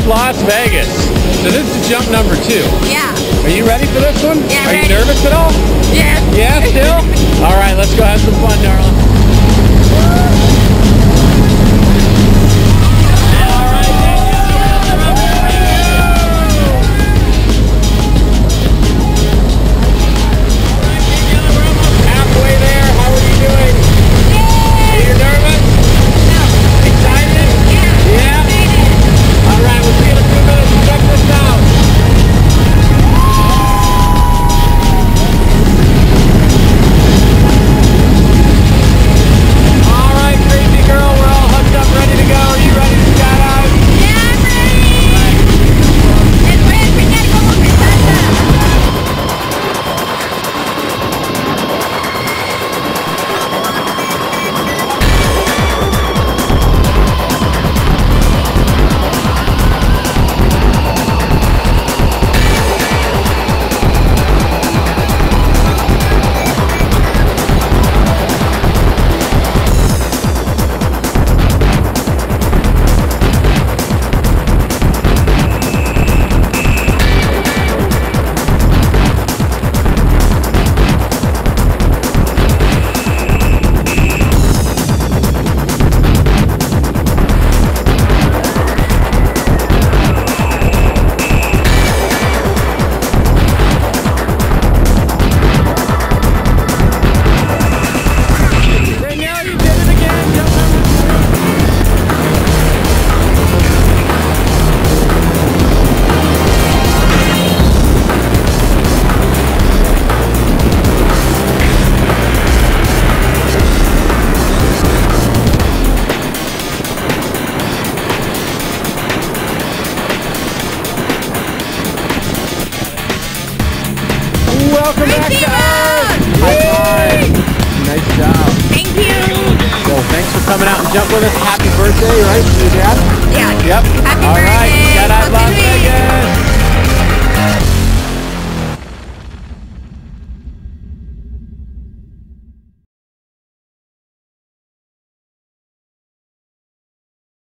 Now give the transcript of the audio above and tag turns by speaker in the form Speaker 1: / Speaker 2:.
Speaker 1: Las Vegas. So this is jump number 2.
Speaker 2: Yeah.
Speaker 1: Are you ready for this one?
Speaker 2: Yeah,
Speaker 1: Are
Speaker 2: ready.
Speaker 1: you nervous at all?
Speaker 2: Yeah.
Speaker 1: Yeah, still? All right, let's go have some fun, darling. All right, halfway there. How are you doing? Are you nervous?
Speaker 2: No.
Speaker 1: Excited?
Speaker 2: Yeah.
Speaker 1: Yeah? All right, we'll see you in a few minutes. Check this out. All right, crazy girl, we're all hooked up, ready to go. Are you ready to skydive?
Speaker 2: Yeah, I'm ready. And wait, we gotta go over Santa. Daniela, you did it again. Jump number 2. Welcome back to Earth. High five. Nice job. Thank you.
Speaker 1: So thanks for coming out and jump with us. Happy birthday, right, to your dad?
Speaker 2: Yeah.
Speaker 1: Yep.
Speaker 2: Happy
Speaker 1: All right.
Speaker 2: birthday.
Speaker 1: Skydive Las
Speaker 2: Welcome to me.
Speaker 1: Vegas.